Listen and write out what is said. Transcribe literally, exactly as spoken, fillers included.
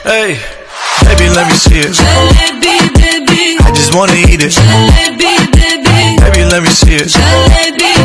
Hey, baby, let me see it. Jalebi, baby. I just wanna eat it. Jalebi, baby. Baby, let me see it. Jalebi.